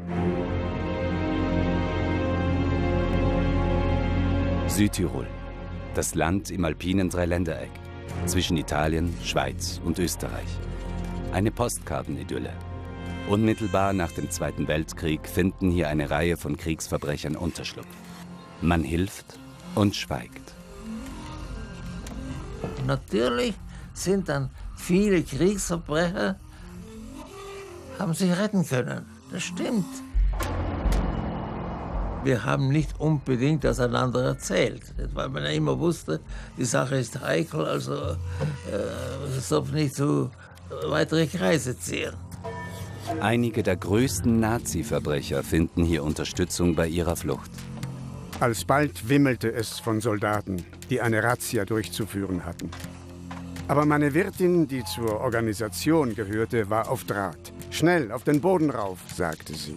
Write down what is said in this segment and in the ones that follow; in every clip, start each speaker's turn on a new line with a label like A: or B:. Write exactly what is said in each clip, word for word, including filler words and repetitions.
A: Südtirol, das Land im alpinen Dreiländereck, zwischen Italien, Schweiz und Österreich. Eine Postkartenidylle. Unmittelbar nach dem Zweiten Weltkrieg finden hier eine Reihe von Kriegsverbrechern Unterschlupf. Man hilft und schweigt.
B: Natürlich sind dann viele Kriegsverbrecher, haben sich retten können. Das stimmt. Wir haben nicht unbedingt das einander erzählt, weil man ja immer wusste, die Sache ist heikel, also äh, es darf nicht zu weitere Kreise ziehen.
A: Einige der größten Nazi-Verbrecher finden hier Unterstützung bei ihrer Flucht.
C: Alsbald wimmelte es von Soldaten, die eine Razzia durchzuführen hatten. Aber meine Wirtin, die zur Organisation gehörte, war auf Draht. Schnell, auf den Boden rauf, sagte sie.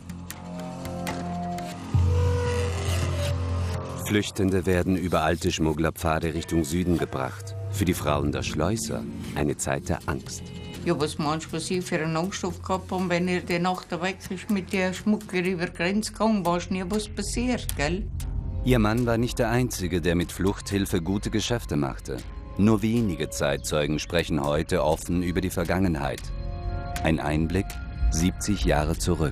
A: Flüchtende werden über alte Schmugglerpfade Richtung Süden gebracht. Für die Frauen der Schleuser eine Zeit der Angst.
D: Ja, was meinst du, was ich für einen Angst gehabt habe, wenn ihr die Nacht weg ist mit der Schmuggler über die Grenze gegangen, weiß nie, was passiert, gell?
A: Ihr Mann war nicht der Einzige, der mit Fluchthilfe gute Geschäfte machte. Nur wenige Zeitzeugen sprechen heute offen über die Vergangenheit. Ein Einblick siebzig Jahre zurück.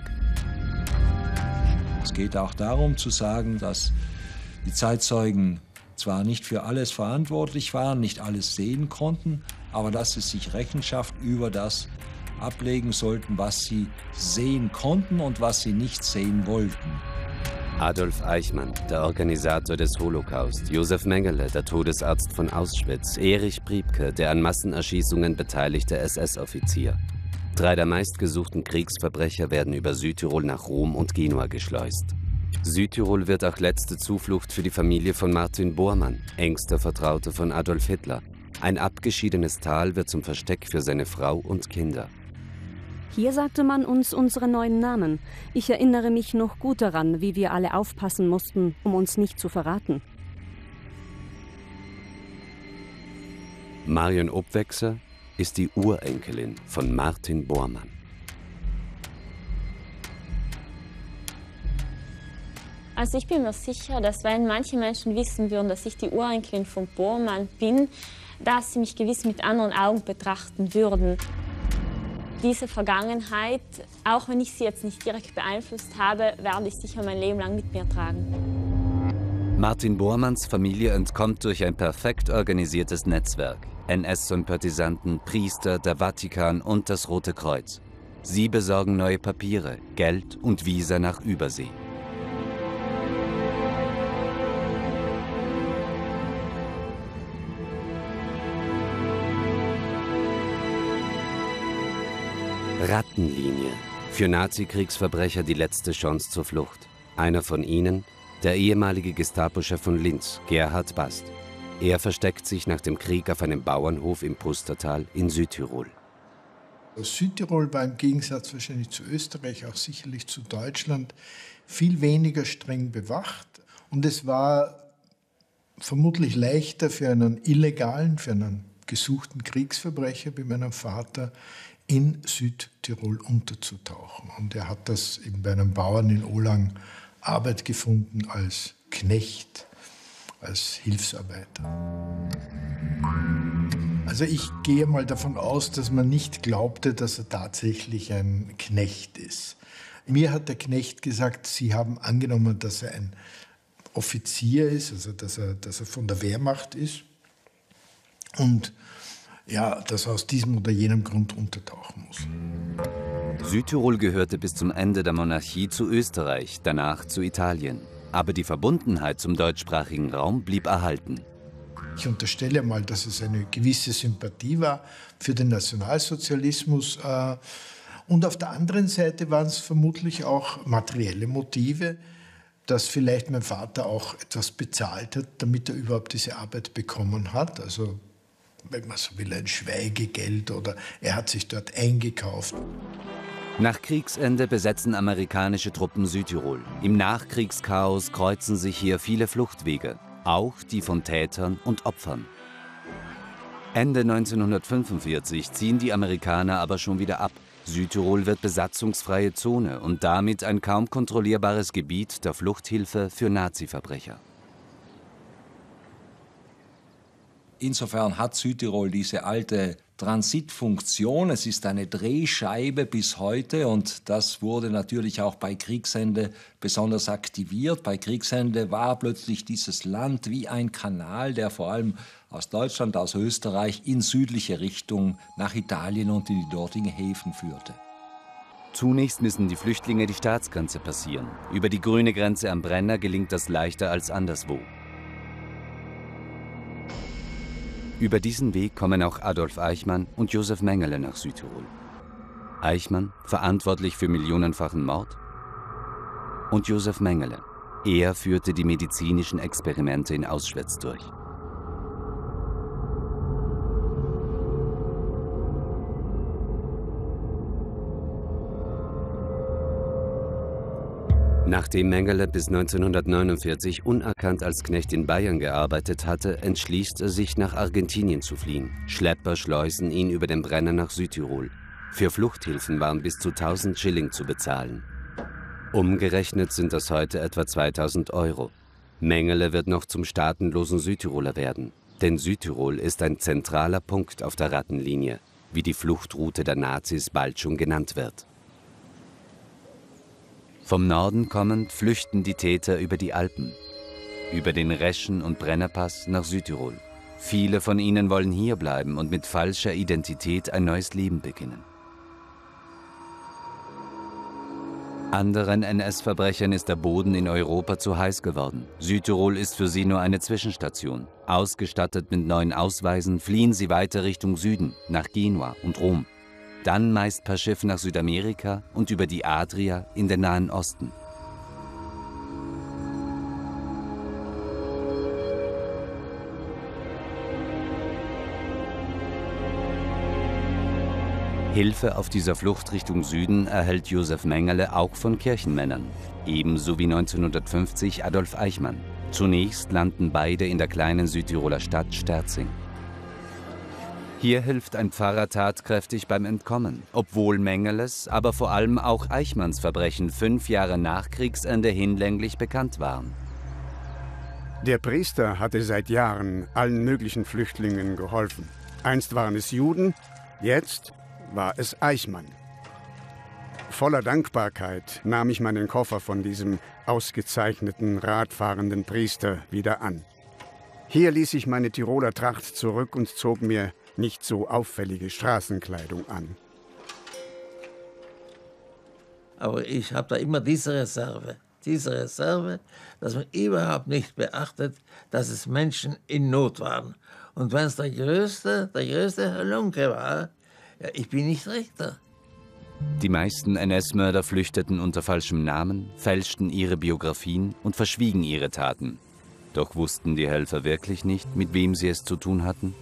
E: Es geht auch darum zu sagen, dass die Zeitzeugen zwar nicht für alles verantwortlich waren, nicht alles sehen konnten, aber dass sie sich Rechenschaft über das ablegen sollten, was sie sehen konnten und was sie nicht sehen wollten.
A: Adolf Eichmann, der Organisator des Holocaust, Josef Mengele, der Todesarzt von Auschwitz, Erich Priebke, der an Massenerschießungen beteiligte S S-Offizier. Drei der meistgesuchten Kriegsverbrecher werden über Südtirol nach Rom und Genua geschleust. Südtirol wird auch letzte Zuflucht für die Familie von Martin Bormann, engster Vertrauter von Adolf Hitler. Ein abgeschiedenes Tal wird zum Versteck für seine Frau und Kinder.
F: Hier sagte man uns unsere neuen Namen. Ich erinnere mich noch gut daran, wie wir alle aufpassen mussten, um uns nicht zu verraten.
A: Marion Obwechser ist die Urenkelin von Martin Bormann.
G: Also ich bin mir sicher, dass wenn manche Menschen wissen würden, dass ich die Urenkelin von Bormann bin, dass sie mich gewiss mit anderen Augen betrachten würden. Diese Vergangenheit, auch wenn ich sie jetzt nicht direkt beeinflusst habe, werde ich sicher mein Leben lang mit mir tragen.
A: Martin Bormanns Familie entkommt durch ein perfekt organisiertes Netzwerk. N S-Sympathisanten, Priester, der Vatikan und das Rote Kreuz. Sie besorgen neue Papiere, Geld und Visa nach Übersee. Rattenlinie. Für Nazi-Kriegsverbrecher die letzte Chance zur Flucht. Einer von ihnen, der ehemalige Gestapo-Chef von Linz, Gerhard Bast. Er versteckt sich nach dem Krieg auf einem Bauernhof im Pustertal in Südtirol.
H: Südtirol war im Gegensatz wahrscheinlich zu Österreich, auch sicherlich zu Deutschland, viel weniger streng bewacht. Und es war vermutlich leichter für einen illegalen, für einen gesuchten Kriegsverbrecher wie meinem Vater, in Südtirol unterzutauchen. Und er hat das eben bei einem Bauern in Olang Arbeit gefunden als Knecht, als Hilfsarbeiter. Also ich gehe mal davon aus, dass man nicht glaubte, dass er tatsächlich ein Knecht ist. Mir hat der Knecht gesagt, sie haben angenommen, dass er ein Offizier ist, also dass er, dass er von der Wehrmacht ist und ja, dass er aus diesem oder jenem Grund untertauchen muss.
A: Südtirol gehörte bis zum Ende der Monarchie zu Österreich, danach zu Italien. Aber die Verbundenheit zum deutschsprachigen Raum blieb erhalten.
H: Ich unterstelle mal, dass es eine gewisse Sympathie war für den Nationalsozialismus. Und auf der anderen Seite waren es vermutlich auch materielle Motive, dass vielleicht mein Vater auch etwas bezahlt hat, damit er überhaupt diese Arbeit bekommen hat. Also wenn man so will, ein Schweigegeld oder er hat sich dort eingekauft.
A: Nach Kriegsende besetzen amerikanische Truppen Südtirol. Im Nachkriegschaos kreuzen sich hier viele Fluchtwege, auch die von Tätern und Opfern. Ende neunzehnhundertfünfundvierzig ziehen die Amerikaner aber schon wieder ab. Südtirol wird besatzungsfreie Zone und damit ein kaum kontrollierbares Gebiet der Fluchthilfe für Nazi-Verbrecher.
E: Insofern hat Südtirol diese alte Transitfunktion. Es ist eine Drehscheibe bis heute und das wurde natürlich auch bei Kriegsende besonders aktiviert. Bei Kriegsende war plötzlich dieses Land wie ein Kanal, der vor allem aus Deutschland, aus Österreich in südliche Richtung nach Italien und in die dortigen Häfen führte.
A: Zunächst müssen die Flüchtlinge die Staatsgrenze passieren. Über die grüne Grenze am Brenner gelingt das leichter als anderswo. Über diesen Weg kommen auch Adolf Eichmann und Josef Mengele nach Südtirol. Eichmann, verantwortlich für millionenfachen Mord, und Josef Mengele. Er führte die medizinischen Experimente in Auschwitz durch. Nachdem Mengele bis neunzehnhundertneunundvierzig unerkannt als Knecht in Bayern gearbeitet hatte, entschließt er sich, nach Argentinien zu fliehen. Schlepper schleusen ihn über den Brenner nach Südtirol. Für Fluchthilfen waren bis zu tausend Schilling zu bezahlen. Umgerechnet sind das heute etwa zweitausend Euro. Mengele wird noch zum staatenlosen Südtiroler werden. Denn Südtirol ist ein zentraler Punkt auf der Rattenlinie, wie die Fluchtroute der Nazis bald schon genannt wird. Vom Norden kommend flüchten die Täter über die Alpen, über den Reschen- und Brennerpass nach Südtirol. Viele von ihnen wollen hierbleiben und mit falscher Identität ein neues Leben beginnen. Anderen N S-Verbrechern ist der Boden in Europa zu heiß geworden. Südtirol ist für sie nur eine Zwischenstation. Ausgestattet mit neuen Ausweisen fliehen sie weiter Richtung Süden, nach Genua und Rom. Dann meist per Schiff nach Südamerika und über die Adria in den Nahen Osten. Hilfe auf dieser Flucht Richtung Süden erhält Josef Mengele auch von Kirchenmännern, ebenso wie neunzehnhundertfünfzig Adolf Eichmann. Zunächst landen beide in der kleinen Südtiroler Stadt Sterzing. Hier hilft ein Pfarrer tatkräftig beim Entkommen, obwohl Mengeles, aber vor allem auch Eichmanns Verbrechen fünf Jahre nach Kriegsende hinlänglich bekannt waren.
C: Der Priester hatte seit Jahren allen möglichen Flüchtlingen geholfen. Einst waren es Juden, jetzt war es Eichmann. Voller Dankbarkeit nahm ich meinen Koffer von diesem ausgezeichneten, radfahrenden Priester wieder an. Hier ließ ich meine Tiroler Tracht zurück und zog mir nicht so auffällige Straßenkleidung an.
B: Aber ich habe da immer diese Reserve, diese Reserve, dass man überhaupt nicht beachtet, dass es Menschen in Not waren. Und wenn es der größte, der größte Halunke war, ja, ich bin nicht Richter.
A: Die meisten N S-Mörder flüchteten unter falschem Namen, fälschten ihre Biografien und verschwiegen ihre Taten. Doch wussten die Helfer wirklich nicht, mit wem sie es zu tun hatten?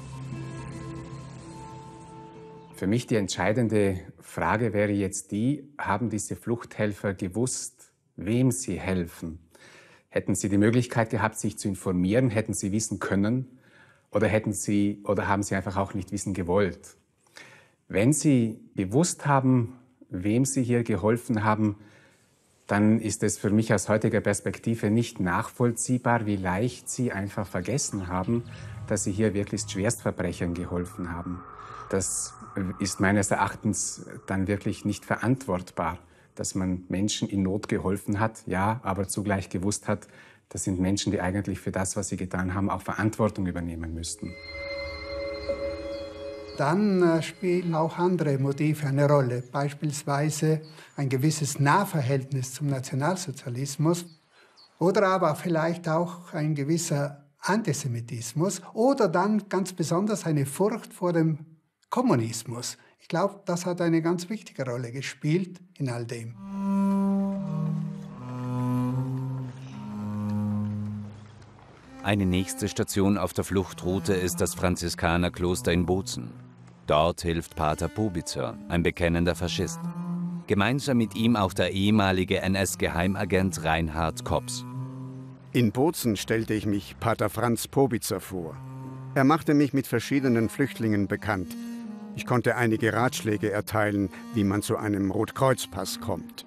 I: Für mich die entscheidende Frage wäre jetzt die, haben diese Fluchthelfer gewusst, wem sie helfen? Hätten sie die Möglichkeit gehabt, sich zu informieren, hätten sie wissen können oder, hätten sie, oder haben sie einfach auch nicht wissen gewollt? Wenn sie gewusst haben, wem sie hier geholfen haben, dann ist es für mich aus heutiger Perspektive nicht nachvollziehbar, wie leicht sie einfach vergessen haben, dass sie hier wirklich Schwerstverbrechern geholfen haben. Das ist meines Erachtens dann wirklich nicht verantwortbar, dass man Menschen in Not geholfen hat, ja, aber zugleich gewusst hat, das sind Menschen, die eigentlich für das, was sie getan haben, auch Verantwortung übernehmen müssten.
J: Dann äh, spielen auch andere Motive eine Rolle, beispielsweise ein gewisses Nahverhältnis zum Nationalsozialismus oder aber vielleicht auch ein gewisser Antisemitismus oder dann ganz besonders eine Furcht vor dem Kommunismus. Ich glaube, das hat eine ganz wichtige Rolle gespielt in all dem.
A: Eine nächste Station auf der Fluchtroute ist das Franziskanerkloster in Bozen. Dort hilft Pater Pobitzer, ein bekennender Faschist. Gemeinsam mit ihm auch der ehemalige N S-Geheimagent Reinhard Kops.
C: In Bozen stellte ich mich Pater Franz Pobitzer vor. Er machte mich mit verschiedenen Flüchtlingen bekannt. Ich konnte einige Ratschläge erteilen, wie man zu einem Rotkreuzpass kommt.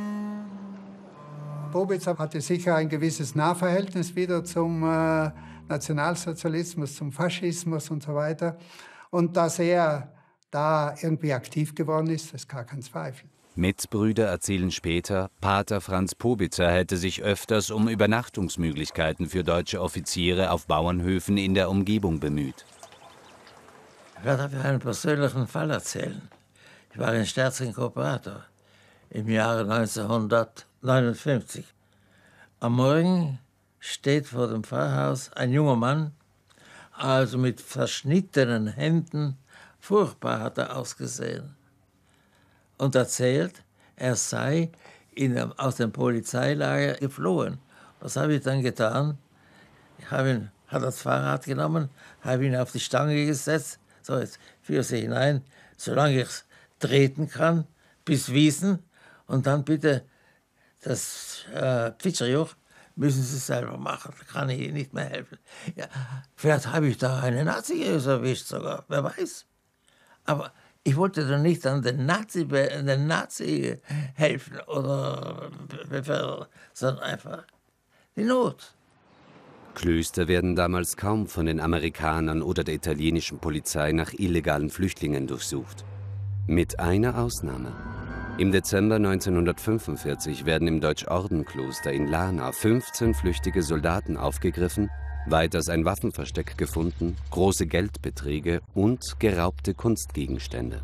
J: Bobica hatte sicher ein gewisses Nahverhältnis wieder zum äh, Nationalsozialismus, zum Faschismus und so weiter. Und dass er da irgendwie aktiv geworden ist, ist gar kein Zweifel.
A: Mitbrüder erzählen später, Pater Franz Bobica hätte sich öfters um Übernachtungsmöglichkeiten für deutsche Offiziere auf Bauernhöfen in der Umgebung bemüht.
B: Ich werde dafür einen persönlichen Fall erzählen. Ich war in Sterzing Kooperator im Jahre neunzehnhundertneunundfünfzig. Am Morgen steht vor dem Pfarrhaus ein junger Mann, also mit verschnittenen Händen, furchtbar hat er ausgesehen, und erzählt, er sei in, aus dem Polizeilager geflohen. Was habe ich dann getan? Ich habe ihn, hat das Fahrrad genommen, habe ihn auf die Stange gesetzt, so jetzt führe sie hinein, solange ich treten kann, bis Wiesen, und dann bitte das äh, Pfitscherjoch müssen Sie selber machen, da kann ich Ihnen nicht mehr helfen. Ja, vielleicht habe ich da einen Nazi erwischt sogar, wer weiß. Aber ich wollte doch nicht an den Nazi, den Nazi helfen oder befördern, sondern einfach die Not.
A: Klöster werden damals kaum von den Amerikanern oder der italienischen Polizei nach illegalen Flüchtlingen durchsucht. Mit einer Ausnahme. Im Dezember neunzehnhundertfünfundvierzig werden im Deutschordenkloster in Lana fünfzehn flüchtige Soldaten aufgegriffen, weiters ein Waffenversteck gefunden, große Geldbeträge und geraubte Kunstgegenstände.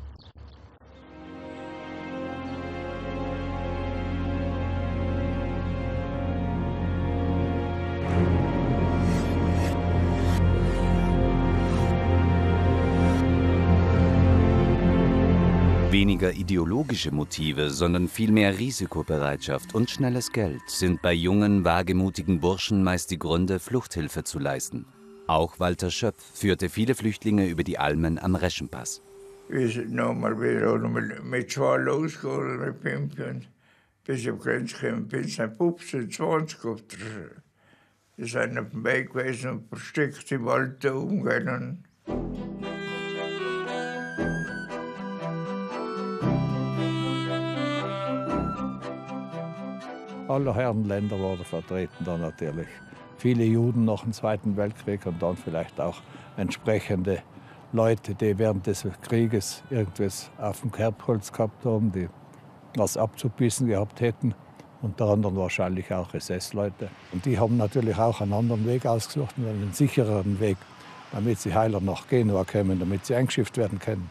A: Weniger ideologische Motive, sondern vielmehr Risikobereitschaft und schnelles Geld sind bei jungen, wagemutigen Burschen meist die Gründe, Fluchthilfe zu leisten. Auch Walter Schöpf führte viele Flüchtlinge über die Almen am Reschenpass.
K: Wir sind nochmal wieder mit, mit zwei losgegangen, mit Pimpchen, bis ich auf die Grenze gekommen bin, sind fünfzehn, zwanzig. Die sind auf dem Weg gewesen und versteckt im Wald da umgehen.
L: Alle Herrenländer waren vertreten da natürlich. Viele Juden nach dem Zweiten Weltkrieg und dann vielleicht auch entsprechende Leute, die während des Krieges irgendwas auf dem Kerbholz gehabt haben, die was abzubissen gehabt hätten. Unter anderem wahrscheinlich auch S S-Leute. Und die haben natürlich auch einen anderen Weg ausgesucht, einen sichereren Weg, damit sie heiler nach Genua kommen, damit sie eingeschifft werden können.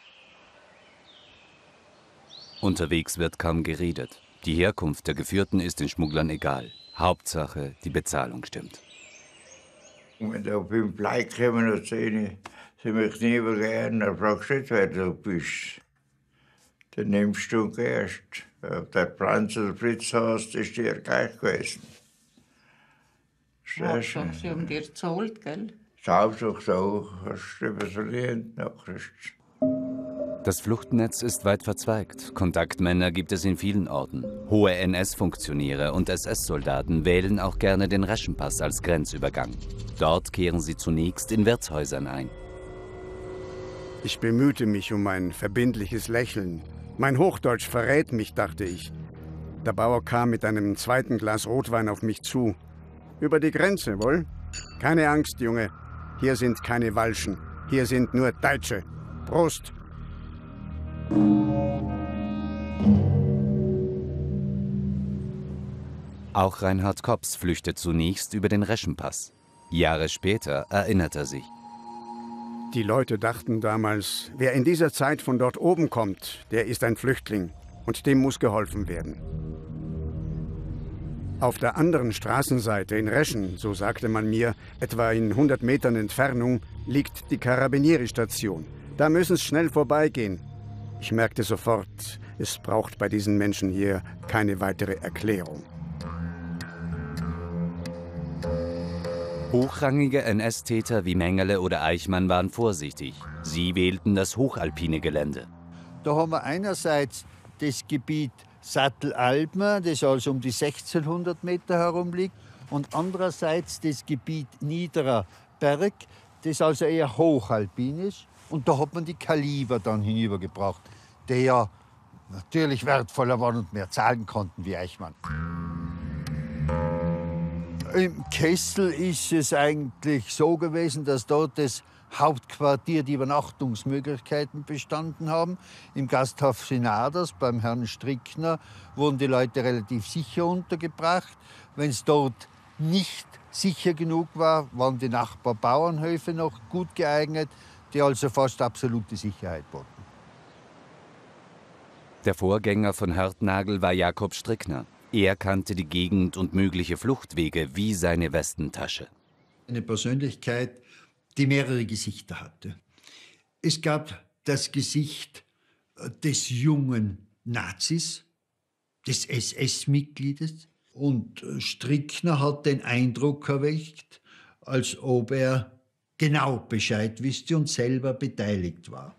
A: Unterwegs wird kaum geredet. Die Herkunft der Geführten ist den Schmugglern egal. Hauptsache, die Bezahlung stimmt.
K: Wenn du auf den Blei kommen und sehen, sie möchten nie übergehen, dann fragst du nicht, wer du bist. Dann nimmst du erst. Ob der Franz oder Fritz hast, ist dir gleich gewesen.
D: Hauptsache, sie haben dir gezahlt, gell?
K: Hauptsache so, hast du etwas verdient, nachher.
A: Das Fluchtnetz ist weit verzweigt. Kontaktmänner gibt es in vielen Orten. Hohe N S-Funktionäre und S S-Soldaten wählen auch gerne den Reschenpass als Grenzübergang. Dort kehren sie zunächst in Wirtshäusern ein.
C: Ich bemühte mich um ein verbindliches Lächeln. Mein Hochdeutsch verrät mich, dachte ich. Der Bauer kam mit einem zweiten Glas Rotwein auf mich zu. Über die Grenze, wohl? Keine Angst, Junge. Hier sind keine Walschen. Hier sind nur Deutsche. Prost!
A: Auch Reinhard Kops flüchtet zunächst über den Reschenpass. Jahre später erinnert er sich.
C: Die Leute dachten damals, wer in dieser Zeit von dort oben kommt, der ist ein Flüchtling und dem muss geholfen werden. Auf der anderen Straßenseite in Reschen, so sagte man mir, etwa in hundert Metern Entfernung, liegt die Carabinieri-Station. Da müssen Sie schnell vorbeigehen. Ich merkte sofort, es braucht bei diesen Menschen hier keine weitere Erklärung.
A: Hochrangige N S-Täter wie Mengele oder Eichmann waren vorsichtig. Sie wählten das hochalpine Gelände.
M: Da haben wir einerseits das Gebiet Sattelalpen, das also um die sechzehnhundert Meter herum liegt, und andererseits das Gebiet Niederer Berg, das also eher hochalpin ist. Und da hat man die Kaliber dann hinübergebracht, die ja natürlich wertvoller waren und mehr zahlen konnten wie Eichmann. Im Kessel ist es eigentlich so gewesen, dass dort das Hauptquartier die Übernachtungsmöglichkeiten bestanden haben. Im Gasthaus Senadas beim Herrn Strickner wurden die Leute relativ sicher untergebracht. Wenn es dort nicht sicher genug war, waren die Nachbarbauernhöfe noch gut geeignet, die also fast absolute Sicherheit boten.
A: Der Vorgänger von Hörtnagl war Jakob Strickner. Er kannte die Gegend und mögliche Fluchtwege wie seine Westentasche.
M: Eine Persönlichkeit, die mehrere Gesichter hatte. Es gab das Gesicht des jungen Nazis, des S S-Mitgliedes. Und Strickner hat den Eindruck erweckt, als ob er genau Bescheid wüsste und selber beteiligt war.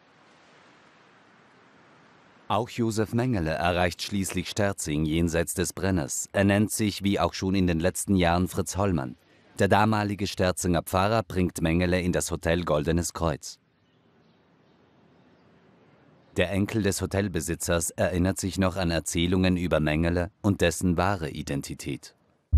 A: Auch Josef Mengele erreicht schließlich Sterzing jenseits des Brenners. Er nennt sich, wie auch schon in den letzten Jahren, Fritz Hollmann. Der damalige Sterzinger Pfarrer bringt Mengele in das Hotel Goldenes Kreuz. Der Enkel des Hotelbesitzers erinnert sich noch an Erzählungen über Mengele und dessen wahre Identität.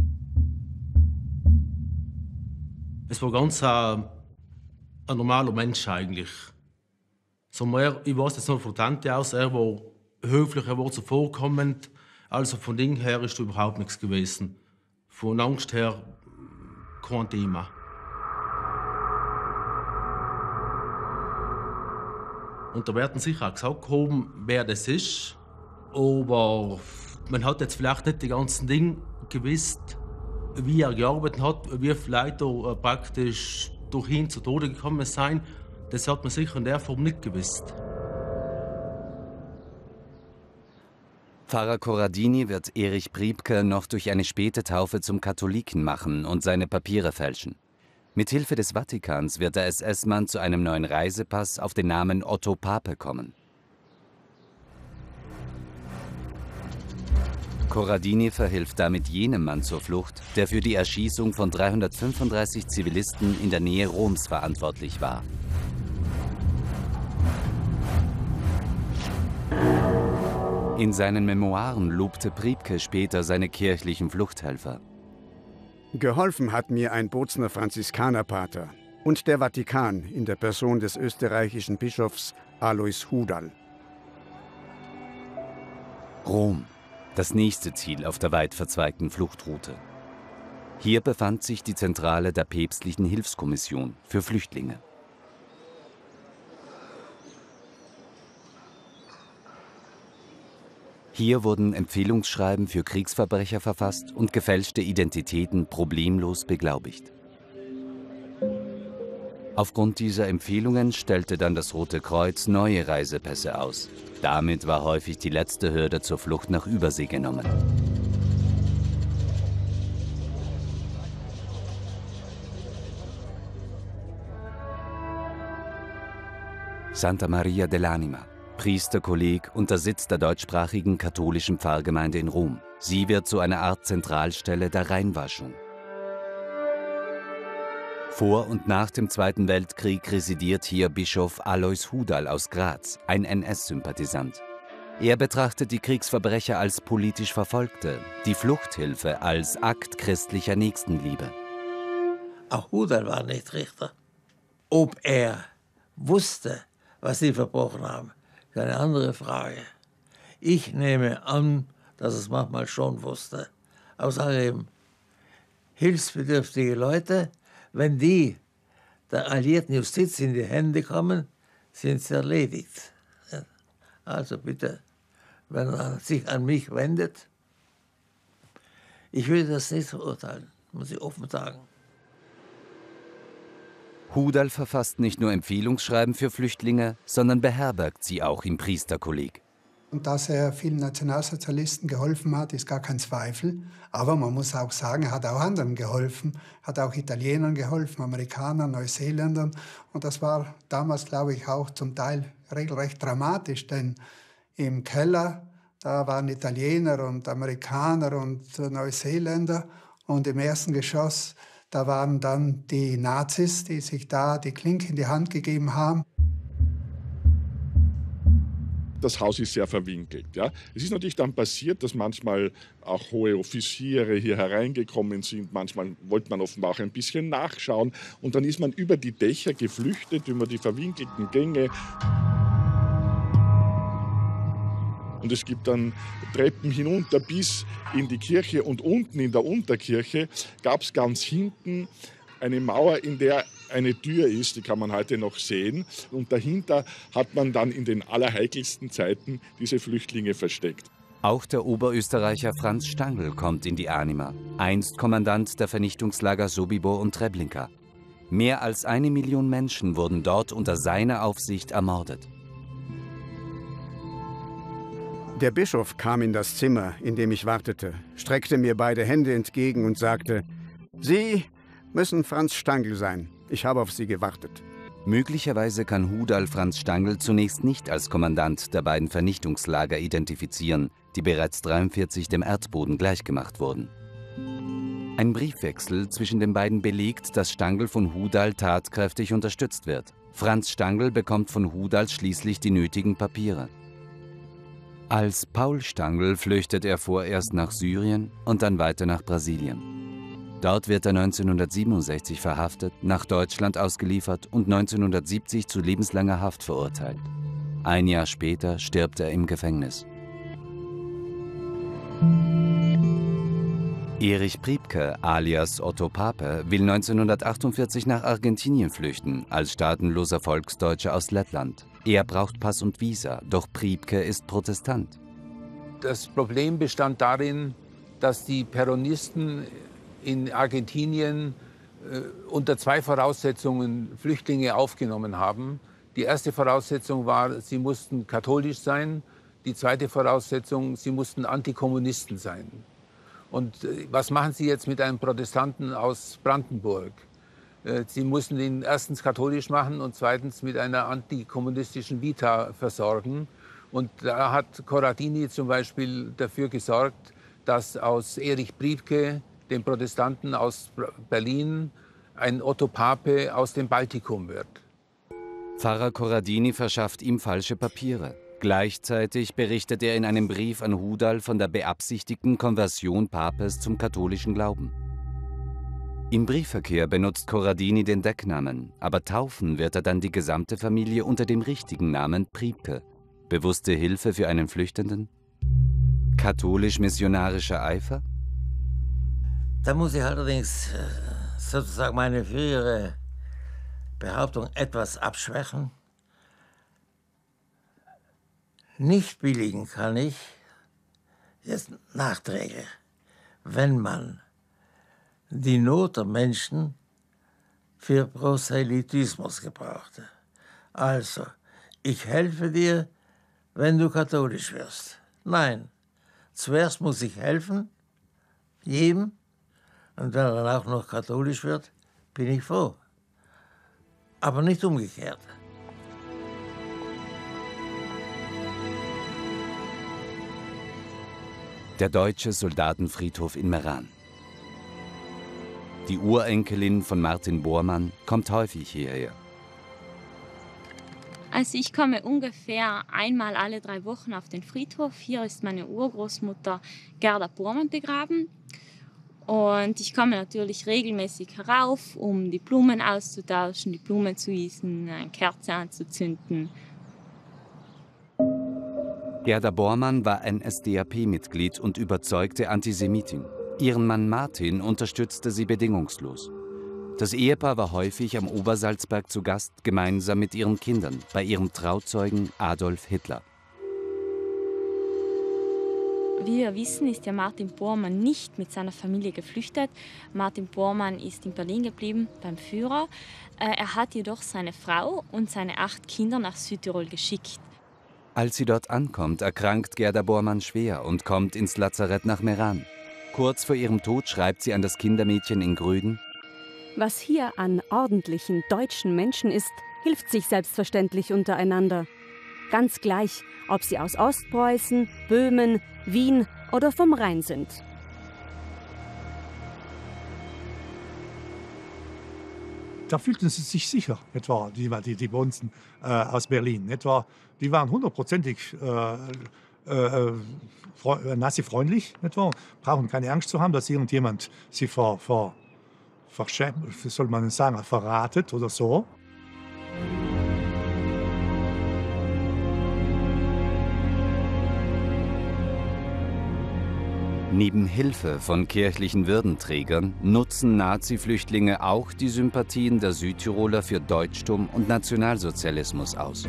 N: Es war ganz ein, ein normaler Mensch eigentlich. So mehr, ich weiß jetzt noch von der Tante aus, er war höflich, er war zuvorkommend. Also von Ding her ist überhaupt nichts gewesen. Von Angst her kein Thema. Und da werden sicher auch gesagt haben, wer das ist. Aber man hat jetzt vielleicht nicht die ganzen Dinge gewusst, wie er gearbeitet hat, wie viele Leute praktisch durch ihn zu Tode gekommen sind. Das hat man sicher in der Form nicht gewusst.
A: Pfarrer Corradini wird Erich Priebke noch durch eine späte Taufe zum Katholiken machen und seine Papiere fälschen. Mithilfe des Vatikans wird der S S-Mann zu einem neuen Reisepass auf den Namen Otto Pape kommen. Corradini verhilft damit jenem Mann zur Flucht, der für die Erschießung von dreihundertfünfunddreißig Zivilisten in der Nähe Roms verantwortlich war. In seinen Memoiren lobte Priebke später seine kirchlichen Fluchthelfer.
C: Geholfen hat mir ein Bozner Franziskanerpater und der Vatikan in der Person des österreichischen Bischofs Alois Hudal.
A: Rom, das nächste Ziel auf der weit verzweigten Fluchtroute. Hier befand sich die Zentrale der päpstlichen Hilfskommission für Flüchtlinge. Hier wurden Empfehlungsschreiben für Kriegsverbrecher verfasst und gefälschte Identitäten problemlos beglaubigt. Aufgrund dieser Empfehlungen stellte dann das Rote Kreuz neue Reisepässe aus. Damit war häufig die letzte Hürde zur Flucht nach Übersee genommen. Santa Maria dell'Anima, Priesterkolleg unter Sitz der deutschsprachigen katholischen Pfarrgemeinde in Rom. Sie wird zu einer Art Zentralstelle der Reinwaschung. Vor und nach dem Zweiten Weltkrieg residiert hier Bischof Alois Hudal aus Graz, ein N S-Sympathisant. Er betrachtet die Kriegsverbrecher als politisch Verfolgte, die Fluchthilfe als Akt christlicher Nächstenliebe.
B: Auch Hudal war nicht Richter. Ob er wusste, was sie verbrochen haben, ist eine andere Frage. Ich nehme an, dass es manchmal schon wusste. Außerdem hilfsbedürftige Leute, wenn die der alliierten Justiz in die Hände kommen, sind sie erledigt. Also bitte, wenn man sich an mich wendet, ich will das nicht verurteilen, muss ich offen sagen.
A: Hudal verfasst nicht nur Empfehlungsschreiben für Flüchtlinge, sondern beherbergt sie auch im Priesterkolleg.
J: Und dass er vielen Nationalsozialisten geholfen hat, ist gar kein Zweifel. Aber man muss auch sagen, er hat auch anderen geholfen. Hat auch Italienern geholfen, Amerikanern, Neuseeländern. Und das war damals, glaube ich, auch zum Teil regelrecht dramatisch. Denn im Keller, da waren Italiener und Amerikaner und Neuseeländer. Und im ersten Geschoss, da waren dann die Nazis, die sich da die Klinke in die Hand gegeben haben.
O: Das Haus ist sehr verwinkelt. Ja. Es ist natürlich dann passiert, dass manchmal auch hohe Offiziere hier hereingekommen sind. Manchmal wollte man offenbar auch ein bisschen nachschauen. Und dann ist man über die Dächer geflüchtet, über die verwinkelten Gänge. Und es gibt dann Treppen hinunter bis in die Kirche. Und unten in der Unterkirche gab es ganz hinten eine Mauer, in der eine Tür ist, die kann man heute noch sehen. Und dahinter hat man dann in den allerheikelsten Zeiten diese Flüchtlinge versteckt.
A: Auch der Oberösterreicher Franz Stangl kommt in die Anima, einst Kommandant der Vernichtungslager Sobibor und Treblinka. Mehr als eine Million Menschen wurden dort unter seiner Aufsicht ermordet.
C: Der Bischof kam in das Zimmer, in dem ich wartete, streckte mir beide Hände entgegen und sagte: Sie müssen Franz Stangl sein. Ich habe auf Sie gewartet.
A: Möglicherweise kann Hudal Franz Stangl zunächst nicht als Kommandant der beiden Vernichtungslager identifizieren, die bereits neunzehnhundertdreiundvierzig dem Erdboden gleichgemacht wurden. Ein Briefwechsel zwischen den beiden belegt, dass Stangl von Hudal tatkräftig unterstützt wird. Franz Stangl bekommt von Hudal schließlich die nötigen Papiere. Als Paul Stangl flüchtet er vorerst nach Syrien und dann weiter nach Brasilien. Dort wird er neunzehnhundertsiebenundsechzig verhaftet, nach Deutschland ausgeliefert und neunzehnhundertsiebzig zu lebenslanger Haft verurteilt. Ein Jahr später stirbt er im Gefängnis. Erich Priebke alias Otto Pape will neunzehnhundertachtundvierzig nach Argentinien flüchten, als staatenloser Volksdeutscher aus Lettland. Er braucht Pass und Visa, doch Priebke ist Protestant.
P: Das Problem bestand darin, dass die Peronisten in Argentinien äh, unter zwei Voraussetzungen Flüchtlinge aufgenommen haben. Die erste Voraussetzung war, sie mussten katholisch sein. Die zweite Voraussetzung, sie mussten Antikommunisten sein. Und äh, was machen Sie jetzt mit einem Protestanten aus Brandenburg? Äh, Sie müssen ihn erstens katholisch machen und zweitens mit einer antikommunistischen Vita versorgen. Und da hat Corradini zum Beispiel dafür gesorgt, dass aus Erich Priebke, dem Protestanten aus Berlin, ein Otto Pape aus dem Baltikum wird.
A: Pfarrer Corradini verschafft ihm falsche Papiere. Gleichzeitig berichtet er in einem Brief an Hudal von der beabsichtigten Konversion Papes zum katholischen Glauben. Im Briefverkehr benutzt Corradini den Decknamen, aber taufen wird er dann die gesamte Familie unter dem richtigen Namen Priebke. Bewusste Hilfe für einen Flüchtenden? Katholisch-missionarischer Eifer?
B: Da muss ich allerdings sozusagen meine frühere Behauptung etwas abschwächen. Nicht billigen kann ich, jetzt nachträglich, wenn man die Not der Menschen für Proselytismus gebrauchte. Also, ich helfe dir, wenn du katholisch wirst. Nein, zuerst muss ich helfen, jedem, und wenn er dann auch noch katholisch wird, bin ich froh. Aber nicht umgekehrt.
A: Der deutsche Soldatenfriedhof in Meran. Die Urenkelin von Martin Bormann kommt häufig hierher.
G: Also ich komme ungefähr einmal alle drei Wochen auf den Friedhof. Hier ist meine Urgroßmutter Gerda Bormann begraben. Und ich komme natürlich regelmäßig herauf, um die Blumen auszutauschen, die Blumen zu gießen, eine Kerze anzuzünden.
A: Gerda Bormann war ein S D A P-Mitglied und überzeugte Antisemitin. Ihren Mann Martin unterstützte sie bedingungslos. Das Ehepaar war häufig am Obersalzberg zu Gast, gemeinsam mit ihren Kindern, bei ihrem Trauzeugen Adolf Hitler.
G: Wie wir wissen, ist ja Martin Bormann nicht mit seiner Familie geflüchtet. Martin Bormann ist in Berlin geblieben beim Führer. Er hat jedoch seine Frau und seine acht Kinder nach Südtirol geschickt.
A: Als sie dort ankommt, erkrankt Gerda Bormann schwer und kommt ins Lazarett nach Meran. Kurz vor ihrem Tod schreibt sie an das Kindermädchen in Gröden:
F: Was hier an ordentlichen deutschen Menschen ist, hilft sich selbstverständlich untereinander. Ganz gleich, ob sie aus Ostpreußen, Böhmen, Wien oder vom Rhein sind.
Q: Da fühlten sie sich sicher, etwa die, die, die Bonzen äh, aus Berlin. Etwa, die waren hundertprozentig äh, äh, äh, nazi-freundlich, etwa, brauchen keine Angst zu haben, dass irgendjemand sie ver, ver, wie soll man sagen, verratet oder so.
A: Neben Hilfe von kirchlichen Würdenträgern nutzen Nazi-Flüchtlinge auch die Sympathien der Südtiroler für Deutschtum und Nationalsozialismus aus.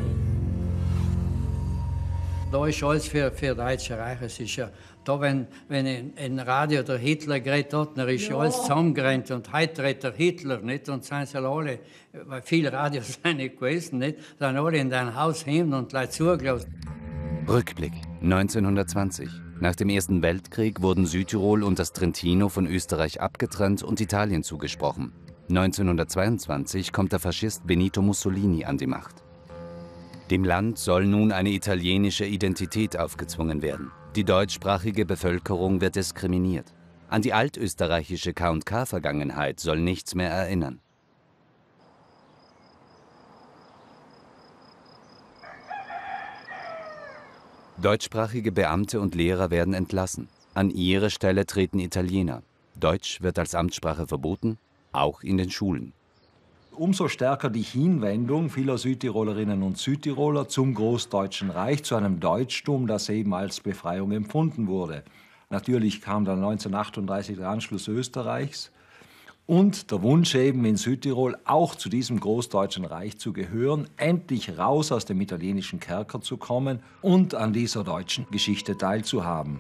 R: Da ist alles für, für das Deutsche Reich. Es ist ja, da, wenn, wenn in, in Radio der Hitler geredet hat, dann ist ja alles zusammengerannt. Und heute redet der Hitler nicht. Und sind sie alle, weil viele Radios sind nicht gewesen, nicht, sind alle in dein Haus hin und gleich zugelassen.
A: Rückblick neunzehnhundertzwanzig. Nach dem Ersten Weltkrieg wurden Südtirol und das Trentino von Österreich abgetrennt und Italien zugesprochen. neunzehnhundertzweiundzwanzig kommt der Faschist Benito Mussolini an die Macht. Dem Land soll nun eine italienische Identität aufgezwungen werden. Die deutschsprachige Bevölkerung wird diskriminiert. An die altösterreichische K und K-Vergangenheit soll nichts mehr erinnern. Deutschsprachige Beamte und Lehrer werden entlassen. An ihre Stelle treten Italiener. Deutsch wird als Amtssprache verboten, auch in den Schulen.
E: Umso stärker die Hinwendung vieler Südtirolerinnen und Südtiroler zum Großdeutschen Reich, zu einem Deutschtum, das eben als Befreiung empfunden wurde. Natürlich kam dann neunzehnhundertachtunddreißig der Anschluss Österreichs und der Wunsch eben in Südtirol auch zu diesem Großdeutschen Reich zu gehören, endlich raus aus dem italienischen Kerker zu kommen und an dieser deutschen Geschichte teilzuhaben.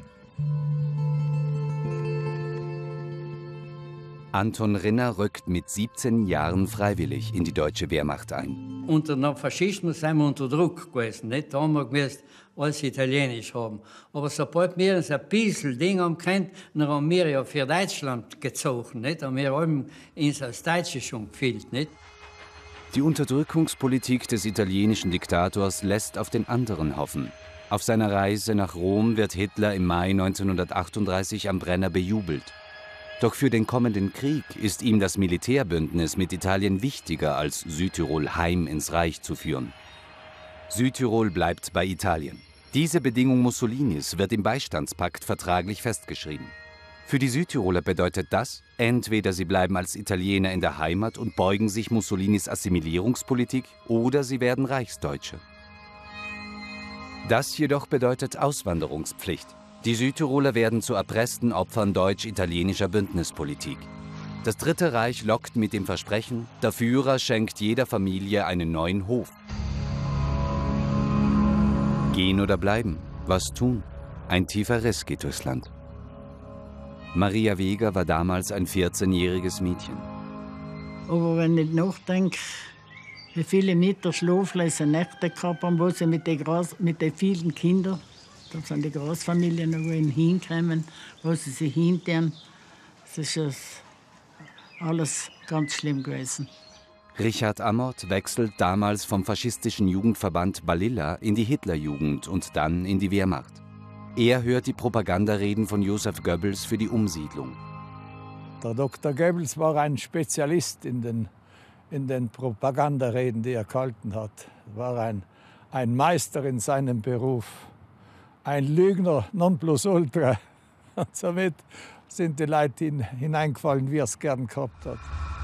A: Anton Rinner rückt mit siebzehn Jahren freiwillig in die deutsche Wehrmacht ein.
R: Unter dem Faschismus sind wir unter Druck gewesen. Nicht? Da haben wir gewusst, alles Italienisch haben. Aber sobald wir uns ein bisschen Ding haben können, dann haben wir ja für Deutschland gezogen. Nicht? Haben wir allem ins als Deutsche schon gefühlt. Nicht?
A: Die Unterdrückungspolitik des italienischen Diktators lässt auf den anderen hoffen. Auf seiner Reise nach Rom wird Hitler im Mai neunzehnhundertachtunddreißig am Brenner bejubelt. Doch für den kommenden Krieg ist ihm das Militärbündnis mit Italien wichtiger, als Südtirol heim ins Reich zu führen. Südtirol bleibt bei Italien. Diese Bedingung Mussolinis wird im Beistandspakt vertraglich festgeschrieben. Für die Südtiroler bedeutet das, entweder sie bleiben als Italiener in der Heimat und beugen sich Mussolinis Assimilierungspolitik, oder sie werden Reichsdeutsche. Das jedoch bedeutet Auswanderungspflicht. Die Südtiroler werden zu erpressten Opfern deutsch-italienischer Bündnispolitik. Das Dritte Reich lockt mit dem Versprechen, der Führer schenkt jeder Familie einen neuen Hof. Gehen oder bleiben? Was tun? Ein tiefer Riss geht durchs Land. Maria Weger war damals ein vierzehnjähriges Mädchen.
S: Aber wenn ich nachdenke, wie viele Mütter schlaflose Nächte gehabt haben, wo sie mit den, Groß, mit den vielen Kindern, da sind die Großfamilien noch hingekommen, wo sie sich hintern. Das ist alles ganz schlimm gewesen.
A: Richard Amort wechselt damals vom faschistischen Jugendverband Balilla in die Hitlerjugend und dann in die Wehrmacht. Er hört die Propagandareden von Joseph Goebbels für die Umsiedlung.
L: Der Doktor Goebbels war ein Spezialist in den, in den Propagandareden, die er gehalten hat. Er war ein, ein Meister in seinem Beruf. Ein Lügner nonplusultra. Und somit sind die Leute hin, hineingefallen, wie er es gern gehabt hat.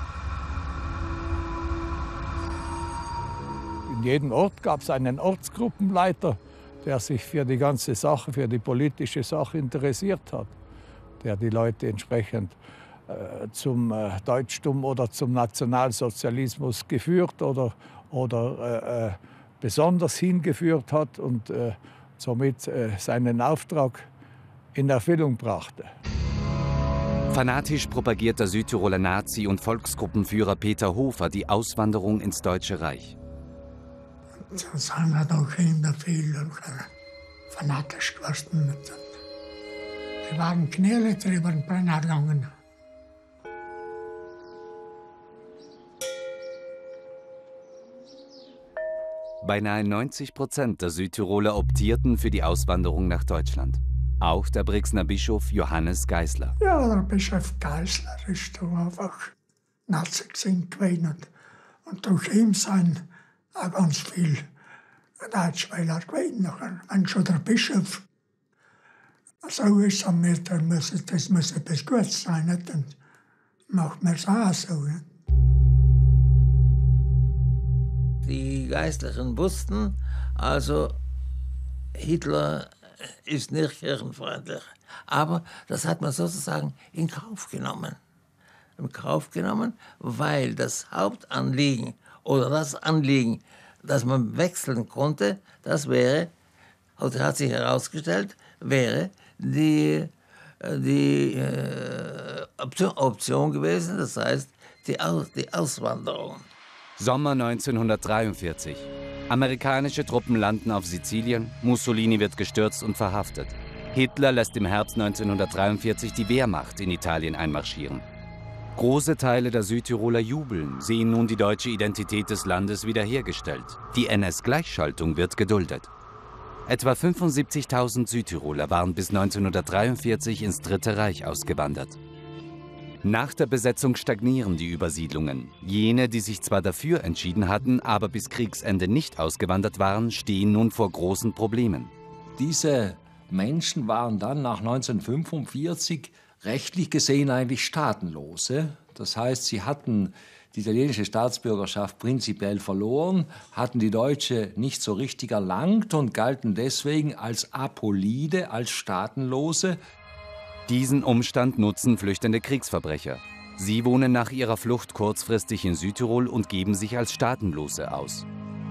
L: In jedem Ort gab es einen Ortsgruppenleiter, der sich für die ganze Sache, für die politische Sache interessiert hat, der die Leute entsprechend äh, zum äh, Deutschtum oder zum Nationalsozialismus geführt oder, oder äh, besonders hingeführt hat und äh, somit äh, seinen Auftrag in Erfüllung brachte.
A: Fanatisch propagiert der Südtiroler Nazi- und Volksgruppenführer Peter Hofer die Auswanderung ins Deutsche Reich.
T: So sind wir da Kinder viel fanatisch geworden. Sie waren Knäle drüber den Brenner gegangen.
A: Beinahe neunzig Prozent der Südtiroler optierten für die Auswanderung nach Deutschland. Auch der Brixner Bischof Johannes Geisler.
T: Ja, der Bischof Geisler ist da einfach Nazi gewesen. Und durch ihn sind auch ganz viele Deutschweiler gewesen. Ein schon der Bischof. So ist es mir, dann muss es, das muss etwas Gutes sein. Nicht? Dann macht man es auch so. Nicht?
B: Die Geistlichen wussten, also Hitler ist nicht kirchenfreundlich. Aber das hat man sozusagen in Kauf genommen. In Kauf genommen, weil das Hauptanliegen oder das Anliegen, das man wechseln konnte, das wäre, heute hat sich herausgestellt, wäre die, die äh, Option, Option gewesen, das heißt die, Aus, die Auswanderung.
A: Sommer neunzehnhundertdreiundvierzig. Amerikanische Truppen landen auf Sizilien, Mussolini wird gestürzt und verhaftet. Hitler lässt im Herbst neunzehnhundertdreiundvierzig die Wehrmacht in Italien einmarschieren. Große Teile der Südtiroler jubeln, sehen nun die deutsche Identität des Landes wiederhergestellt. Die N S-Gleichschaltung wird geduldet. Etwa fünfundsiebzigtausend Südtiroler waren bis neunzehnhundertdreiundvierzig ins Dritte Reich ausgewandert. Nach der Besetzung stagnieren die Übersiedlungen. Jene, die sich zwar dafür entschieden hatten, aber bis Kriegsende nicht ausgewandert waren, stehen nun vor großen Problemen.
E: Diese Menschen waren dann nach neunzehnhundertfünfundvierzig rechtlich gesehen eigentlich Staatenlose. Das heißt, sie hatten die italienische Staatsbürgerschaft prinzipiell verloren, hatten die deutsche nicht so richtig erlangt und galten deswegen als Apolide, als Staatenlose.
A: Diesen Umstand nutzen flüchtende Kriegsverbrecher. Sie wohnen nach ihrer Flucht kurzfristig in Südtirol und geben sich als Staatenlose aus.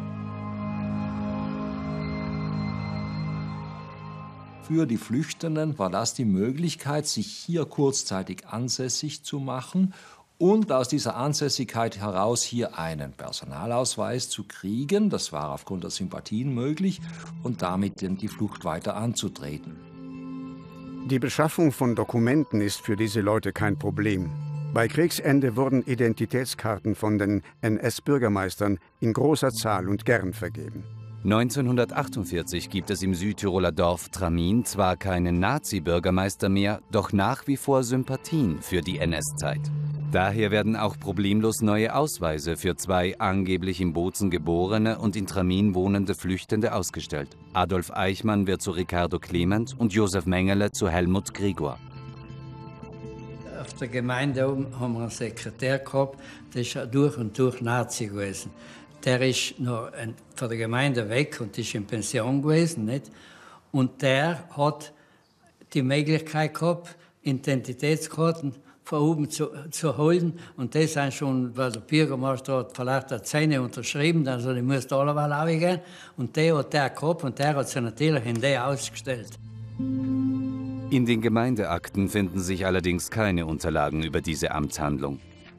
E: Für die Flüchtenden war das die Möglichkeit, sich hier kurzzeitig ansässig zu machen und aus dieser Ansässigkeit heraus hier einen Personalausweis zu kriegen. Das war aufgrund der Sympathien möglich und damit die Flucht weiter anzutreten.
C: Die Beschaffung von Dokumenten ist für diese Leute kein Problem. Bei Kriegsende wurden Identitätskarten von den N S-Bürgermeistern in großer Zahl und gern vergeben.
A: neunzehnhundertachtundvierzig gibt es im Südtiroler Dorf Tramin zwar keinen Nazi-Bürgermeister mehr, doch nach wie vor Sympathien für die N S-Zeit. Daher werden auch problemlos neue Ausweise für zwei angeblich in Bozen geborene und in Tramin wohnende Flüchtende ausgestellt. Adolf Eichmann wird zu Ricardo Clement und Josef Mengele zu Helmut Gregor.
R: Auf der Gemeinde oben haben wir einen Sekretär gehabt, der ist durch und durch Nazi gewesen. Der ist noch von der Gemeinde weg und ist in Pension gewesen. Nicht? Und der hat die Möglichkeit gehabt, Identitätskarten von oben zu, zu holen. Und das sind schon, weil der Bürgermeister hat vielleicht eine Zähne unterschrieben, also die musste alleweil aufgehen. Und der hat der gehabt und der hat sie natürlich in der ausgestellt.
A: In den Gemeindeakten finden sich allerdings keine Unterlagen über diese Amtshandlung.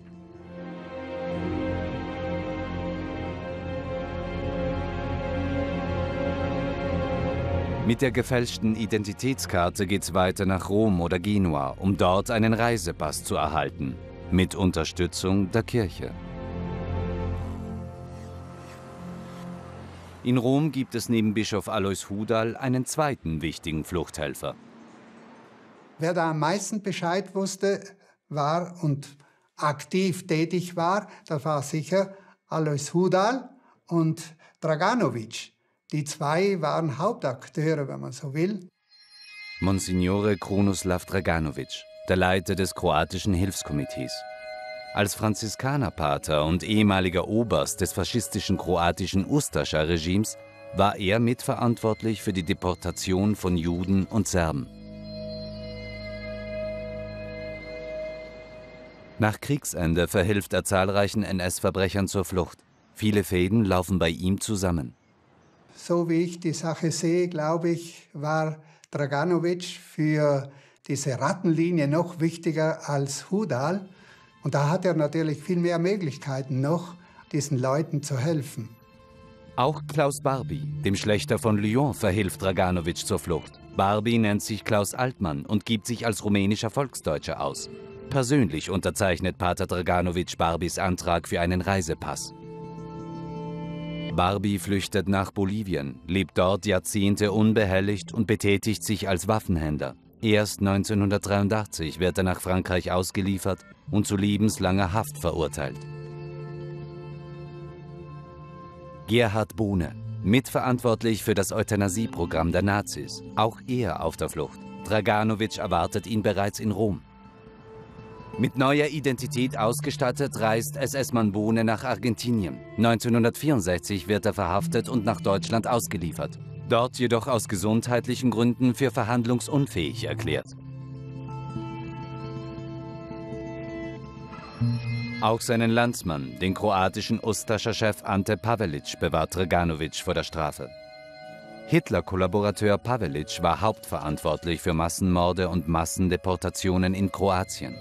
A: Mit der gefälschten Identitätskarte geht's weiter nach Rom oder Genua, um dort einen Reisepass zu erhalten, mit Unterstützung der Kirche. In Rom gibt es neben Bischof Alois Hudal einen zweiten wichtigen Fluchthelfer.
J: Wer da am meisten Bescheid wusste, war und aktiv tätig war, das war sicher Alois Hudal und Draganovic. Die zwei waren Hauptakteure, wenn man so will.
A: Monsignore Krunoslav Draganovic, der Leiter des kroatischen Hilfskomitees. Als Franziskanerpater und ehemaliger Oberst des faschistischen kroatischen Ustascha-Regimes war er mitverantwortlich für die Deportation von Juden und Serben. Nach Kriegsende verhilft er zahlreichen N S-Verbrechern zur Flucht. Viele Fäden laufen bei ihm zusammen.
J: So wie ich die Sache sehe, glaube ich, war Draganovic für diese Rattenlinie noch wichtiger als Hudal. Und da hat er natürlich viel mehr Möglichkeiten noch, diesen Leuten zu helfen.
A: Auch Klaus Barbie, dem Schlächter von Lyon, verhilft Draganovic zur Flucht. Barbie nennt sich Klaus Altmann und gibt sich als rumänischer Volksdeutscher aus. Persönlich unterzeichnet Pater Draganovic Barbies Antrag für einen Reisepass. Barbie flüchtet nach Bolivien, lebt dort Jahrzehnte unbehelligt und betätigt sich als Waffenhändler. Erst neunzehnhundertdreiundachtzig wird er nach Frankreich ausgeliefert und zu lebenslanger Haft verurteilt. Gerhard Bohne, mitverantwortlich für das Euthanasieprogramm der Nazis. Auch er auf der Flucht. Draganovic erwartet ihn bereits in Rom. Mit neuer Identität ausgestattet, reist S S-Mann Bohne nach Argentinien. neunzehnhundertvierundsechzig wird er verhaftet und nach Deutschland ausgeliefert. Dort jedoch aus gesundheitlichen Gründen für verhandlungsunfähig erklärt. Auch seinen Landsmann, den kroatischen Ustascher Chef Ante Pavelic, bewahrt Draganovic vor der Strafe. Hitler-Kollaborateur Pavelic war hauptverantwortlich für Massenmorde und Massendeportationen in Kroatien.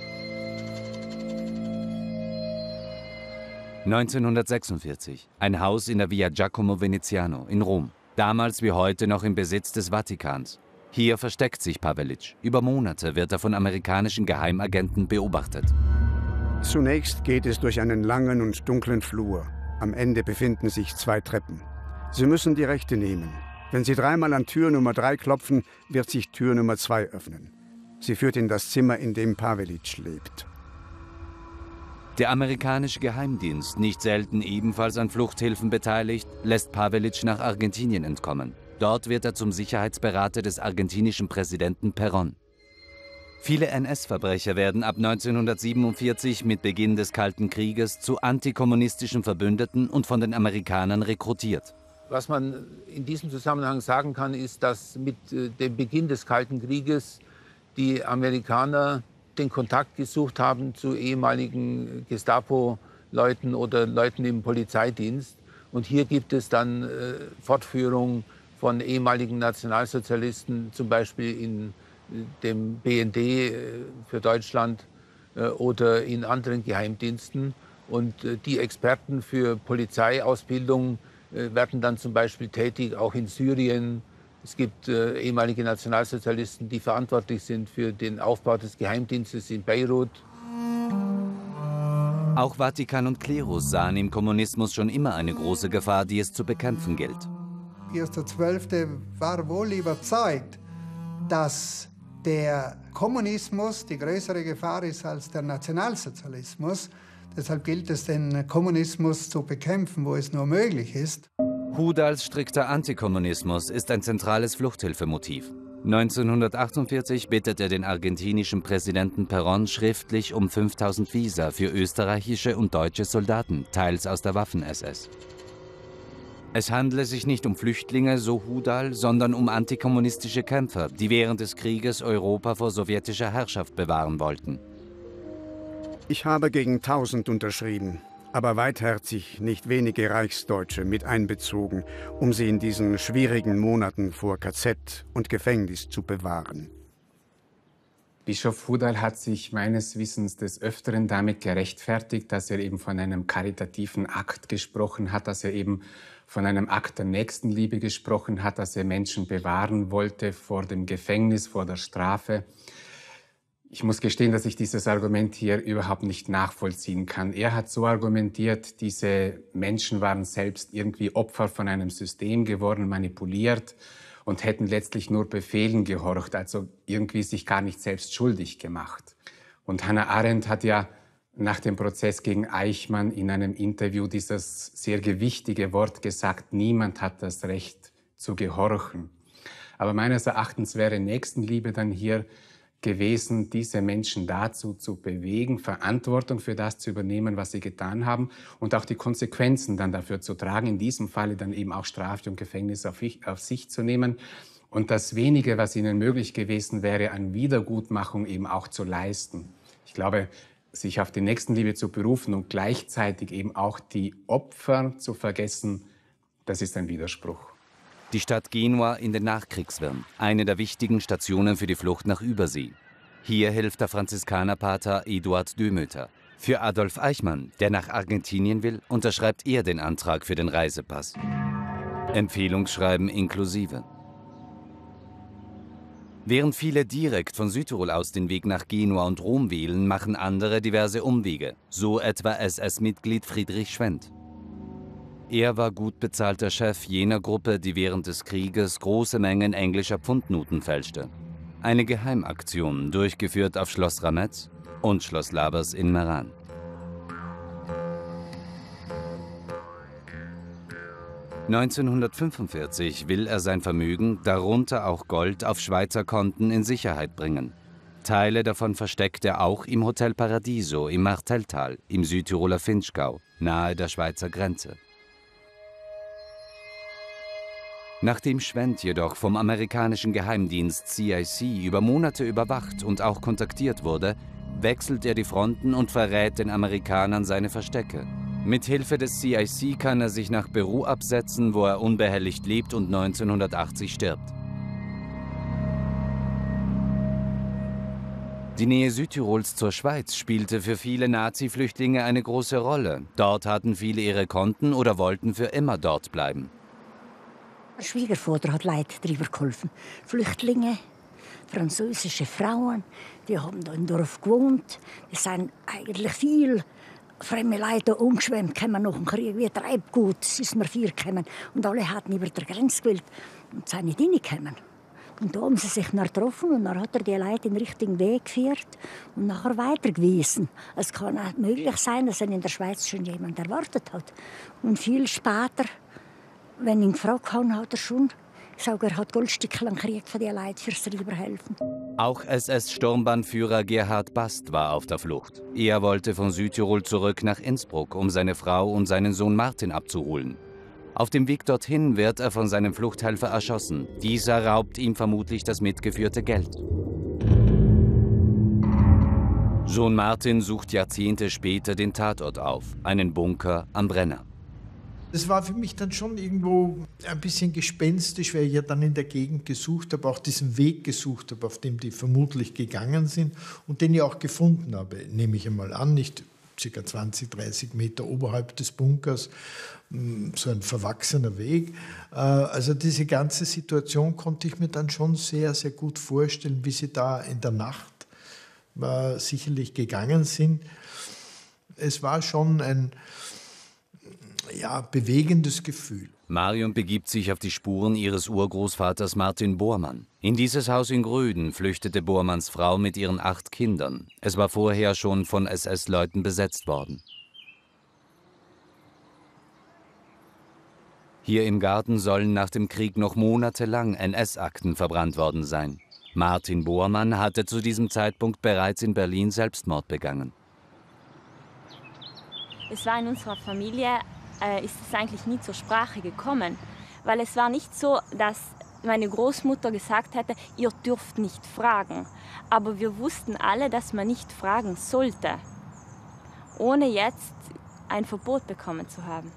A: neunzehnhundertsechsundvierzig. Ein Haus in der Via Giacomo Veneziano in Rom. Damals wie heute noch im Besitz des Vatikans. Hier versteckt sich Pavelic. Über Monate wird er von amerikanischen Geheimagenten beobachtet.
C: Zunächst geht es durch einen langen und dunklen Flur. Am Ende befinden sich zwei Treppen. Sie müssen die rechte nehmen. Wenn Sie dreimal an Tür Nummer drei klopfen, wird sich Tür Nummer zwei öffnen. Sie führt in das Zimmer, in dem Pavelic lebt.
A: Der amerikanische Geheimdienst, nicht selten ebenfalls an Fluchthilfen beteiligt, lässt Pavelic nach Argentinien entkommen. Dort wird er zum Sicherheitsberater des argentinischen Präsidenten Perón. Viele N S-Verbrecher werden ab neunzehnhundertsiebenundvierzig mit Beginn des Kalten Krieges zu antikommunistischen Verbündeten und von den Amerikanern rekrutiert.
P: Was man in diesem Zusammenhang sagen kann, ist, dass mit dem Beginn des Kalten Krieges die Amerikaner den Kontakt gesucht haben zu ehemaligen Gestapo-Leuten oder Leuten im Polizeidienst. Und hier gibt es dann äh, Fortführung von ehemaligen Nationalsozialisten, zum Beispiel in dem B N D äh, für Deutschland äh, oder in anderen Geheimdiensten. Und äh, die Experten für Polizeiausbildung äh, werden dann zum Beispiel tätig, auch in Syrien. Es gibt äh, ehemalige Nationalsozialisten, die verantwortlich sind für den Aufbau des Geheimdienstes in Beirut.
A: Auch Vatikan und Klerus sahen im Kommunismus schon immer eine große Gefahr, die es zu bekämpfen gilt.
J: Pius der Zwölfte war wohl überzeugt, dass der Kommunismus die größere Gefahr ist als der Nationalsozialismus. Deshalb gilt es, den Kommunismus zu bekämpfen, wo es nur möglich ist.
A: Hudals strikter Antikommunismus ist ein zentrales Fluchthilfemotiv. neunzehnhundertachtundvierzig bittet er den argentinischen Präsidenten Perón schriftlich um fünftausend Visa für österreichische und deutsche Soldaten, teils aus der Waffen-S S. Es handle sich nicht um Flüchtlinge, so Hudal, sondern um antikommunistische Kämpfer, die während des Krieges Europa vor sowjetischer Herrschaft bewahren wollten.
C: Ich habe gegen tausend unterschrieben, aber weitherzig nicht wenige Reichsdeutsche mit einbezogen, um sie in diesen schwierigen Monaten vor K Z und Gefängnis zu bewahren.
I: Bischof Hudal hat sich meines Wissens des Öfteren damit gerechtfertigt, dass er eben von einem karitativen Akt gesprochen hat, dass er eben von einem Akt der Nächstenliebe gesprochen hat, dass er Menschen bewahren wollte vor dem Gefängnis, vor der Strafe. Ich muss gestehen, dass ich dieses Argument hier überhaupt nicht nachvollziehen kann. Er hat so argumentiert, diese Menschen waren selbst irgendwie Opfer von einem System geworden, manipuliert und hätten letztlich nur Befehlen gehorcht, also irgendwie sich gar nicht selbst schuldig gemacht. Und Hannah Arendt hat ja nach dem Prozess gegen Eichmann in einem Interview dieses sehr gewichtige Wort gesagt, niemand hat das Recht zu gehorchen. Aber meines Erachtens wäre Nächstenliebe dann hier gewesen, diese Menschen dazu zu bewegen, Verantwortung für das zu übernehmen, was sie getan haben und auch die Konsequenzen dann dafür zu tragen, in diesem Falle dann eben auch Strafe und Gefängnis auf, auf sich zu nehmen und das Wenige, was ihnen möglich gewesen wäre, an Wiedergutmachung eben auch zu leisten. Ich glaube, sich auf die Nächstenliebe zu berufen und gleichzeitig eben auch die Opfer zu vergessen, das ist ein Widerspruch.
A: Die Stadt Genua in den Nachkriegswirren, eine der wichtigen Stationen für die Flucht nach Übersee. Hier hilft der Franziskanerpater Eduard Dömöter. Für Adolf Eichmann, der nach Argentinien will, unterschreibt er den Antrag für den Reisepass. Empfehlungsschreiben inklusive. Während viele direkt von Südtirol aus den Weg nach Genua und Rom wählen, machen andere diverse Umwege, so etwa S S-Mitglied Friedrich Schwendt. Er war gut bezahlter Chef jener Gruppe, die während des Krieges große Mengen englischer Pfundnoten fälschte. Eine Geheimaktion, durchgeführt auf Schloss Rametz und Schloss Labers in Meran. neunzehnhundertfünfundvierzig will er sein Vermögen, darunter auch Gold, auf Schweizer Konten in Sicherheit bringen. Teile davon versteckt er auch im Hotel Paradiso im Martelltal, im Südtiroler Vinschgau, nahe der Schweizer Grenze. Nachdem Schwendt jedoch vom amerikanischen Geheimdienst C I C über Monate überwacht und auch kontaktiert wurde, wechselt er die Fronten und verrät den Amerikanern seine Verstecke. Mit Hilfe des C I C kann er sich nach Peru absetzen, wo er unbehelligt lebt und neunzehnhundertachtzig stirbt. Die Nähe Südtirols zur Schweiz spielte für viele Nazi-Flüchtlinge eine große Rolle. Dort hatten viele ihre Konten oder wollten für immer dort bleiben.
U: Der Schwiegervater hat Leuten darüber geholfen. Flüchtlinge, französische Frauen, die haben da im Dorf gewohnt. Es sind eigentlich viele fremde Leute umgeschwemmt, kommen nach dem Krieg wie Treibgut. Es ist mir vier gekommen. Und alle hatten über der Grenze gewählt und sind nicht reingekommen. Und da haben sie sich dann getroffen und dann hat er die Leute in den richtigen Weg geführt und nachher weitergewiesen. Es kann auch möglich sein, dass er in der Schweiz schon jemand erwartet hat. Und viel später, wenn ihn gefragt haben, hat er schon gesagt, er hat Goldstückchen gekriegt von den Leuten fürs Rüberhelfen.
A: Auch S S-Sturmbannführer Gerhard Bast war auf der Flucht. Er wollte von Südtirol zurück nach Innsbruck, um seine Frau und seinen Sohn Martin abzuholen. Auf dem Weg dorthin wird er von seinem Fluchthelfer erschossen. Dieser raubt ihm vermutlich das mitgeführte Geld. Sohn Martin sucht Jahrzehnte später den Tatort auf, einen Bunker am Brenner.
H: Das war für mich dann schon irgendwo ein bisschen gespenstisch, weil ich ja dann in der Gegend gesucht habe, auch diesen Weg gesucht habe, auf dem die vermutlich gegangen sind und den ich auch gefunden habe, nehme ich einmal an, nicht ca. zwanzig, dreißig Meter oberhalb des Bunkers, so ein verwachsener Weg. Also diese ganze Situation konnte ich mir dann schon sehr, sehr gut vorstellen, wie sie da in der Nacht sicherlich gegangen sind. Es war schon ein ja, bewegendes Gefühl.
A: Marion begibt sich auf die Spuren ihres Urgroßvaters Martin Bormann. In dieses Haus in Gröden flüchtete Bormanns Frau mit ihren acht Kindern. Es war vorher schon von S S-Leuten besetzt worden. Hier im Garten sollen nach dem Krieg noch monatelang N S-Akten verbrannt worden sein. Martin Bormann hatte zu diesem Zeitpunkt bereits in Berlin Selbstmord begangen.
G: Es war in unserer Familie äh, ist es eigentlich nie zur Sprache gekommen, weil es war nicht so, dass meine Großmutter gesagt hätte, ihr dürft nicht fragen. Aber wir wussten alle, dass man nicht fragen sollte, ohne jetzt ein Verbot bekommen zu haben.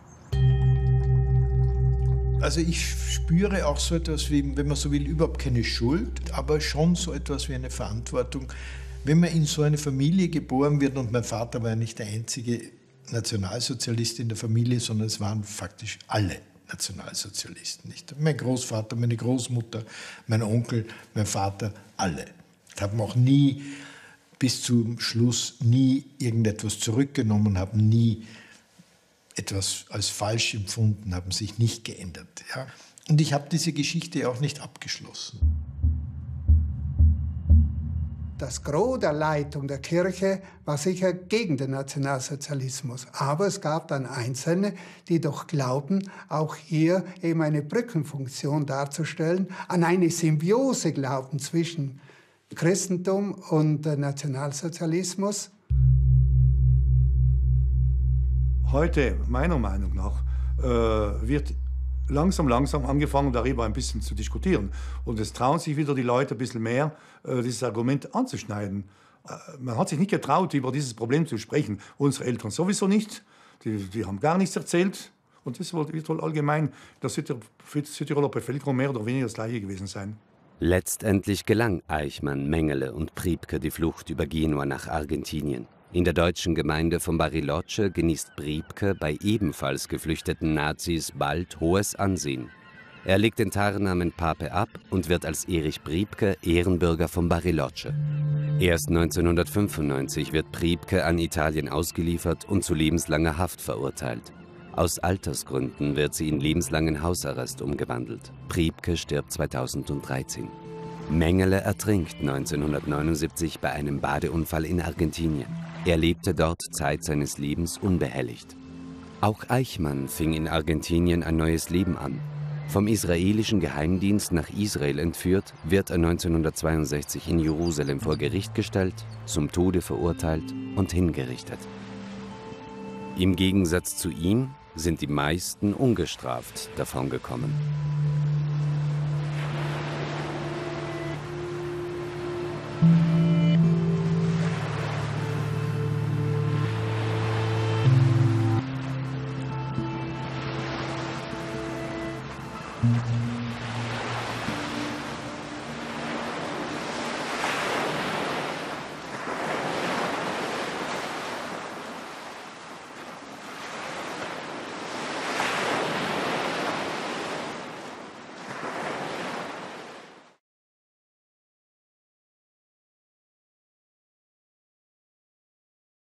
H: Also ich spüre auch so etwas wie, wenn man so will, überhaupt keine Schuld, aber schon so etwas wie eine Verantwortung. Wenn man in so eine Familie geboren wird, und mein Vater war ja nicht der einzige Nationalsozialist in der Familie, sondern es waren faktisch alle Nationalsozialisten. Nicht? Mein Großvater, meine Großmutter, mein Onkel, mein Vater, alle. Haben auch nie, bis zum Schluss, nie irgendetwas zurückgenommen, haben nie etwas als falsch empfunden, haben sich nicht geändert. Ja? Und ich habe diese Geschichte auch nicht abgeschlossen.
J: Das Gros der Leitung der Kirche war sicher gegen den Nationalsozialismus. Aber es gab dann Einzelne, die doch glaubten, auch hier eben eine Brückenfunktion darzustellen, an eine Symbiose glaubten zwischen Christentum und Nationalsozialismus.
Q: Heute, meiner Meinung nach, äh, wird langsam, langsam angefangen, darüber ein bisschen zu diskutieren. Und es trauen sich wieder die Leute ein bisschen mehr, äh, dieses Argument anzuschneiden. Äh, man hat sich nicht getraut, über dieses Problem zu sprechen. Unsere Eltern sowieso nicht. Die, die haben gar nichts erzählt. Und das wird wohl allgemein der Südtiroler Bevölkerung mehr oder weniger das Gleiche gewesen sein.
A: Letztendlich gelang Eichmann, Mengele und Priebke die Flucht über Genua nach Argentinien. In der deutschen Gemeinde von Bariloche genießt Priebke bei ebenfalls geflüchteten Nazis bald hohes Ansehen. Er legt den Tarnnamen Pape ab und wird als Erich Priebke Ehrenbürger von Bariloche. Erst neunzehnhundertfünfundneunzig wird Priebke an Italien ausgeliefert und zu lebenslanger Haft verurteilt. Aus Altersgründen wird sie in lebenslangen Hausarrest umgewandelt. Priebke stirbt zweitausenddreizehn. Mengele ertrinkt neunzehnhundertneunundsiebzig bei einem Badeunfall in Argentinien. Er lebte dort Zeit seines Lebens unbehelligt. Auch Eichmann fing in Argentinien ein neues Leben an. Vom israelischen Geheimdienst nach Israel entführt, wird er neunzehnhundertzweiundsechzig in Jerusalem vor Gericht gestellt, zum Tode verurteilt und hingerichtet. Im Gegensatz zu ihm sind die meisten ungestraft davongekommen.
D: Mhm.